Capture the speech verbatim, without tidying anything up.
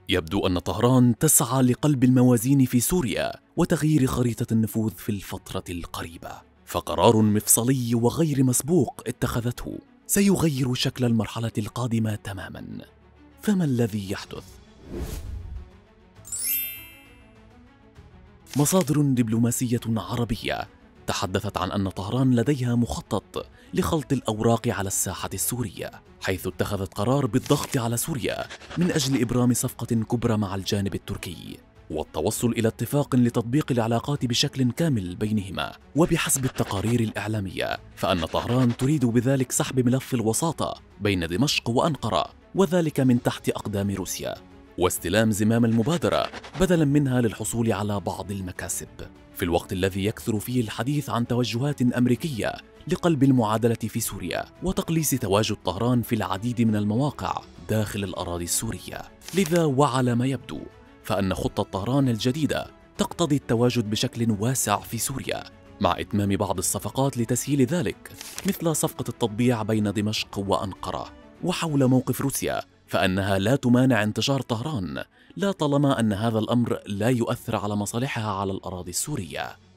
يبدو أن طهران تسعى لقلب الموازين في سوريا وتغيير خريطة النفوذ في الفترة القريبة، فقرار مفصلي وغير مسبوق اتخذته سيغير شكل المرحلة القادمة تماما. فما الذي يحدث؟ مصادر دبلوماسية عربية تحدثت عن أن طهران لديها مخطط لخلط الأوراق على الساحة السورية، حيث اتخذت قرار بالضغط على سوريا من أجل إبرام صفقة كبرى مع الجانب التركي والتوصل إلى اتفاق لتطبيق العلاقات بشكل كامل بينهما. وبحسب التقارير الإعلامية فأن طهران تريد بذلك سحب ملف الوساطة بين دمشق وأنقرة، وذلك من تحت أقدام روسيا، واستلام زمام المبادرة بدلاً منها للحصول على بعض المكاسب، في الوقت الذي يكثر فيه الحديث عن توجهات أمريكية لقلب المعادلة في سوريا وتقليص تواجد طهران في العديد من المواقع داخل الأراضي السورية. لذا وعلى ما يبدو فأن خطة طهران الجديدة تقتضي التواجد بشكل واسع في سوريا، مع إتمام بعض الصفقات لتسهيل ذلك، مثل صفقة التطبيع بين دمشق وأنقرة. وحول موقف روسيا فأنها لا تمانع انتشار طهران، لا طالما أن هذا الأمر لا يؤثر على مصالحها على الأراضي السورية.